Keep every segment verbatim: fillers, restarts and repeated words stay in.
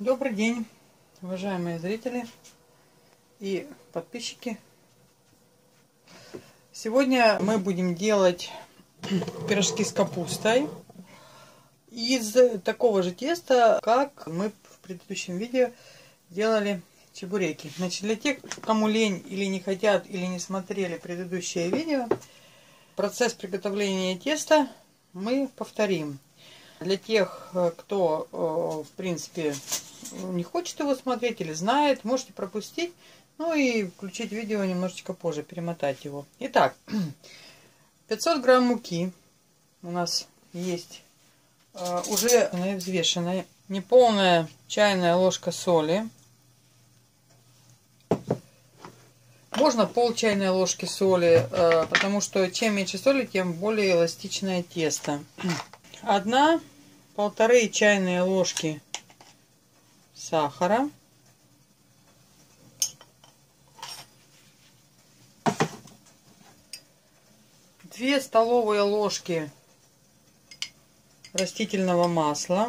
Добрый день, уважаемые зрители и подписчики. Сегодня мы будем делать пирожки с капустой из такого же теста, как мы в предыдущем видео делали чебуреки. Значит, для тех, кому лень или не хотят, или не смотрели предыдущее видео, процесс приготовления теста мы повторим. Для тех, кто, в принципе, не хочет его смотреть или знает, можете пропустить, ну и включить видео немножечко позже, перемотать его. Итак, пятьсот грамм муки у нас есть, уже взвешенная, неполная чайная ложка соли. Можно пол чайной ложки соли, потому что чем меньше соли, тем более эластичное тесто. Одна, полторы чайные ложки сахара. Две столовые ложки растительного масла.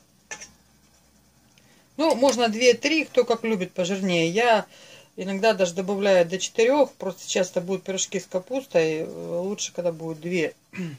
Ну, можно две-три, кто как любит пожирнее. Я иногда даже добавляю до четырёх. Просто часто будут пирожки с капустой. Лучше, когда будет две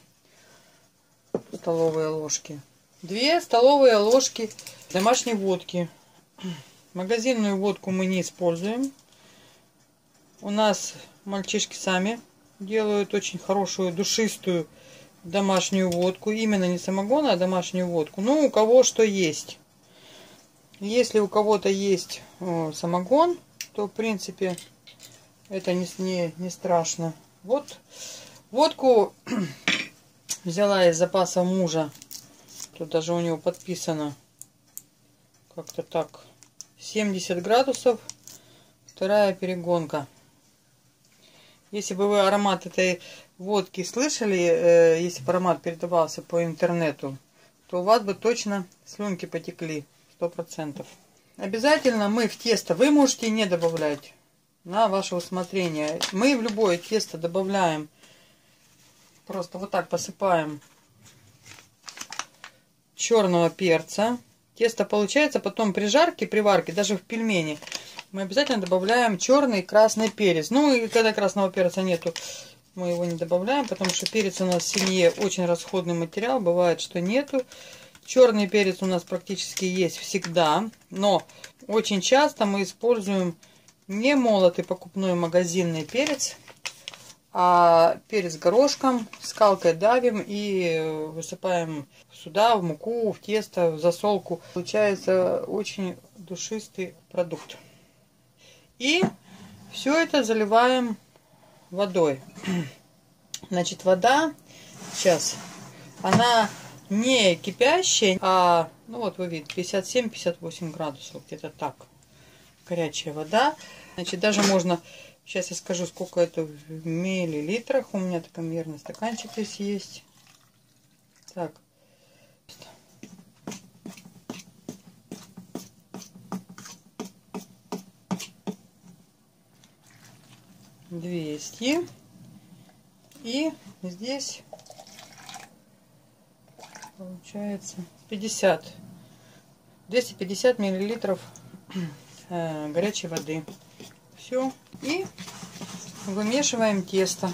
столовые ложки. две столовые ложки домашней водки. Магазинную водку мы не используем. У нас мальчишки сами делают очень хорошую, душистую домашнюю водку. Именно не самогон, а домашнюю водку. Ну, у кого что есть. Если у кого-то есть о, самогон, то, в принципе, это не, не, не страшно. Вот водку взяла из запаса мужа. Тут даже у него подписано как-то так. семьдесят градусов. Вторая перегонка. Если бы вы аромат этой водки слышали, э, если бы аромат передавался по интернету, то у вас бы точно слюнки потекли. Сто процентов. Обязательно мы в тесто, вы можете не добавлять, на ваше усмотрение. Мы в любое тесто добавляем, просто вот так посыпаем черного перца. Тесто получается потом при жарке, при варке, даже в пельмени, мы обязательно добавляем черный и красный перец. Ну и когда красного перца нету, мы его не добавляем, потому что перец у нас в семье очень расходный материал. Бывает, что нету. Черный перец у нас практически есть всегда, но очень часто мы используем не молотый покупной магазинный перец, а перец горошком, скалкой давим и высыпаем сюда, в муку, в тесто, в засолку. Получается очень душистый продукт. И все это заливаем водой. Значит, вода сейчас, она не кипящая, а, ну вот вы видите, пятьдесят семь — пятьдесят восемь градусов, где-то так. Горячая вода. Значит, даже можно, сейчас я скажу, сколько это в миллилитрах. У меня такой мерный стаканчик здесь есть. Так. двести. И здесь получается пятьдесят. двести пятьдесят миллилитров э, горячей воды. Все. И вымешиваем тесто.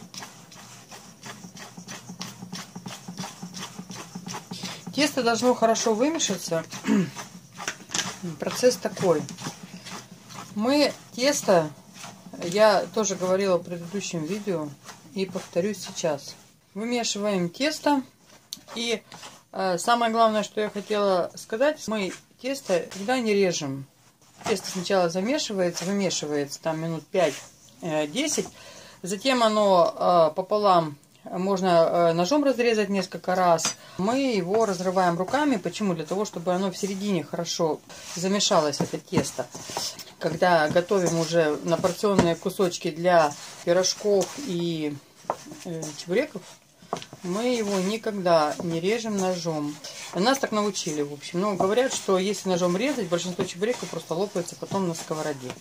Тесто должно хорошо вымешаться. Процесс такой. Мы тесто, я тоже говорила в предыдущем видео и повторюсь сейчас. Вымешиваем тесто. И э, самое главное, что я хотела сказать, мы тесто всегда не режем. Тесто сначала замешивается, вымешивается там минут пять-десять. Затем оно э, пополам можно э, ножом разрезать несколько раз. Мы его разрываем руками. Почему? Для того, чтобы оно в середине хорошо замешалось, это тесто. Когда готовим уже на порционные кусочки для пирожков и э, чебуреков, мы его никогда не режем ножом. Нас так научили, в общем. Но говорят, что если ножом резать, большинство чебуреков просто лопается потом на сковороде.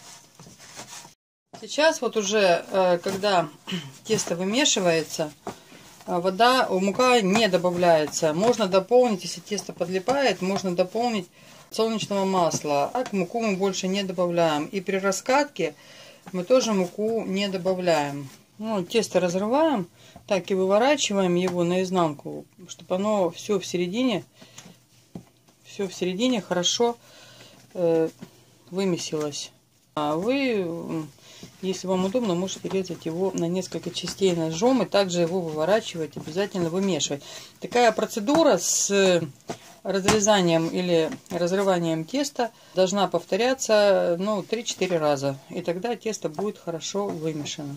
Сейчас вот уже, когда тесто вымешивается, вода, мука не добавляется. Можно дополнить, если тесто подлипает, можно дополнить Подсолнечного масла. Так, муку мы больше не добавляем. И при раскатке мы тоже муку не добавляем. Ну, тесто разрываем, так и выворачиваем его наизнанку, чтобы оно все в середине, все в середине хорошо э, вымесилось. А вы, если вам удобно, можете резать его на несколько частей ножом и также его выворачивать, обязательно вымешивать. Такая процедура с разрезанием или разрыванием теста должна повторяться, ну, три-четыре раза. И тогда тесто будет хорошо вымешано.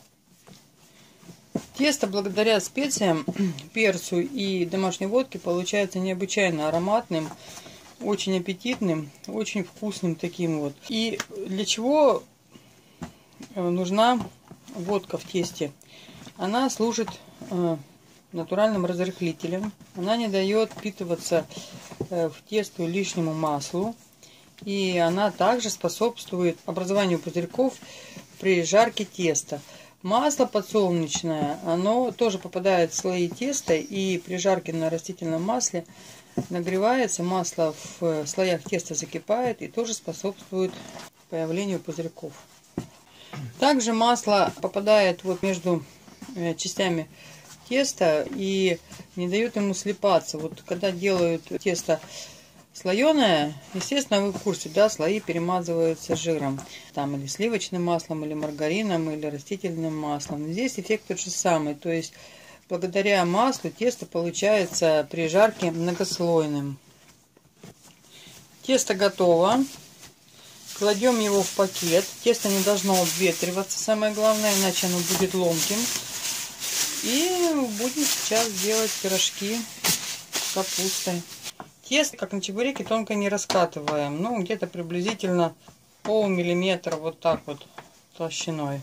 Тесто благодаря специям, перцу и домашней водке получается необычайно ароматным, очень аппетитным, очень вкусным таким вот. И для чего нужна водка в тесте? Она служит натуральным разрыхлителем. Она не дает впитываться в тесто лишнему маслу. И она также способствует образованию пузырьков при жарке теста. Масло подсолнечное, оно тоже попадает в слои теста, и при жарке на растительном масле нагревается, масло в слоях теста закипает и тоже способствует появлению пузырьков. Также масло попадает вот между частями теста и не дает ему слипаться. Вот когда делают тесто слоеное, естественно, вы в курсе, да, слои перемазываются жиром. Там или сливочным маслом, или маргарином, или растительным маслом. Здесь эффект тот же самый. То есть, благодаря маслу тесто получается при жарке многослойным. Тесто готово. Кладем его в пакет. Тесто не должно обветриваться, самое главное, иначе оно будет ломким. И будем сейчас делать пирожки с капустой. Тесто, как на чебуреке, тонко не раскатываем. Ну, где-то приблизительно полмиллиметра вот так вот толщиной.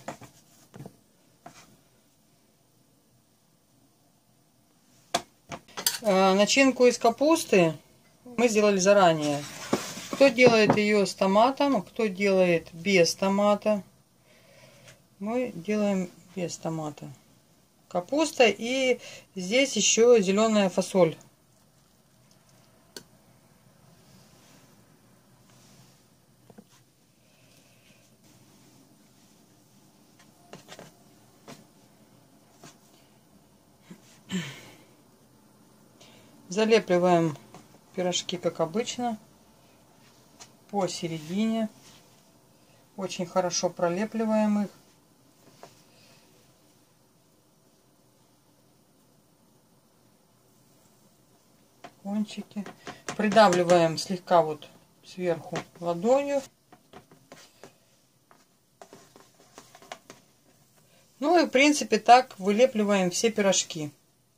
Начинку из капусты мы сделали заранее. Кто делает ее с томатом, кто делает без томата. Мы делаем без томата. Капуста, и здесь еще зеленая фасоль. Залепливаем пирожки, как обычно, посередине. Очень хорошо пролепливаем их. Кончики. Придавливаем слегка вот сверху ладонью. Ну и в принципе так вылепливаем все пирожки.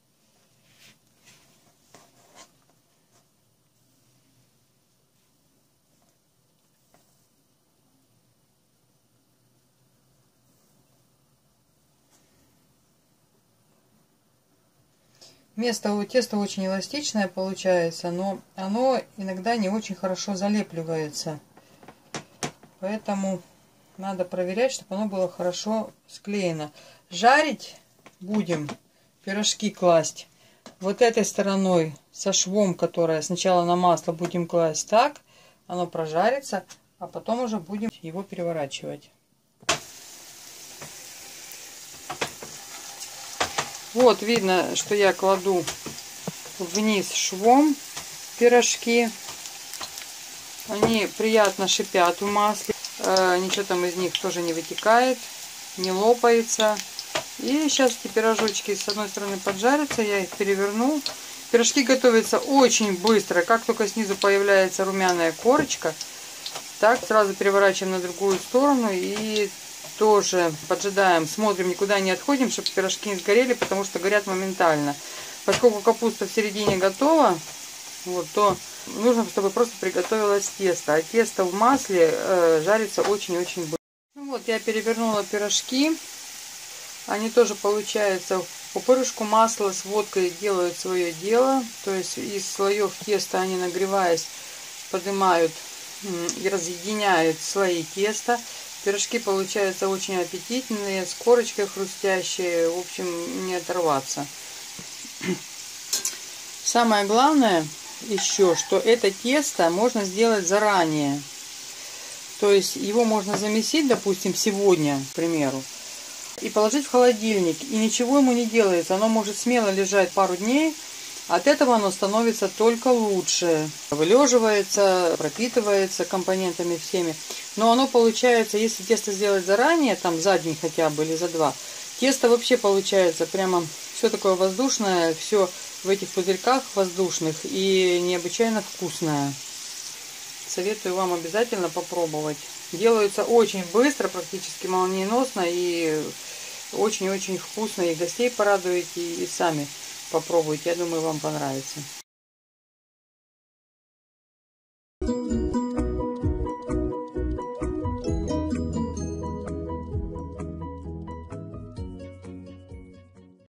Место у теста очень эластичное получается, но оно иногда не очень хорошо залепливается. Поэтому надо проверять, чтобы оно было хорошо склеено. Жарить будем, пирожки класть вот этой стороной со швом, которая сначала на масло будем класть так, оно прожарится, а потом уже будем его переворачивать. Вот видно, что я кладу вниз швом пирожки. Они приятно шипят в масле. Э, ничего там из них тоже не вытекает, не лопается. И сейчас эти пирожочки с одной стороны поджарятся, я их переверну. Пирожки готовятся очень быстро. Как только снизу появляется румяная корочка, так сразу переворачиваем на другую сторону и тоже поджидаем, смотрим, никуда не отходим, чтобы пирожки не сгорели, потому что горят моментально. Поскольку капуста в середине готова, вот, то нужно, чтобы просто приготовилось тесто. А тесто в масле э, жарится очень-очень быстро. Ну вот, я перевернула пирожки. Они тоже, получается, в пупырышку масла с водкой делают свое дело. То есть из слоев теста они, нагреваясь, поднимают и разъединяют слои теста. Пирожки получаются очень аппетитные, с корочкой хрустящие, в общем, не оторваться. Самое главное, еще, что это тесто можно сделать заранее. То есть его можно замесить, допустим, сегодня, к примеру, и положить в холодильник. И ничего ему не делается. Оно может смело лежать пару дней. От этого оно становится только лучше. Вылеживается, пропитывается компонентами всеми. Но оно получается, если тесто сделать заранее, там за день хотя бы или за два, тесто вообще получается прямо все такое воздушное, все в этих пузырьках воздушных и необычайно вкусное. Советую вам обязательно попробовать. Делаются очень быстро, практически молниеносно и очень-очень вкусно. И гостей порадуете, и сами попробуйте. Я думаю, вам понравится.